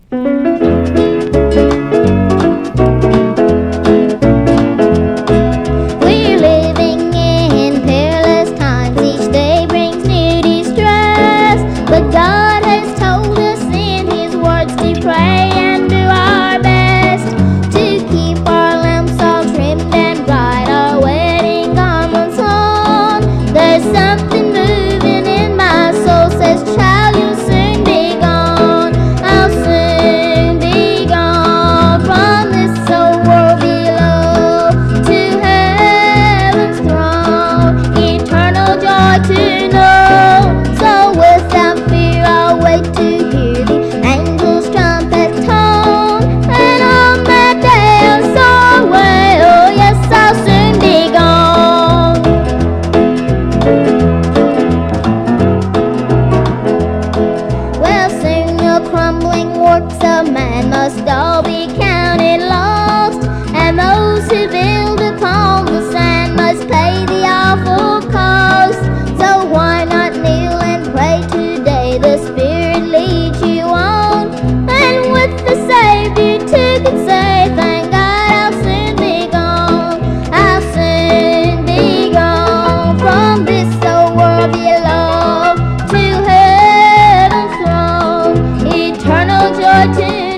Must all be counted lost, and those who build upon the sand must pay the awful cost. So why not kneel and pray today? The Spirit leads you on, and with the Savior too can say, thank God I'll soon be gone. I'll soon be gone from this old world below to heaven's throne, eternal joy to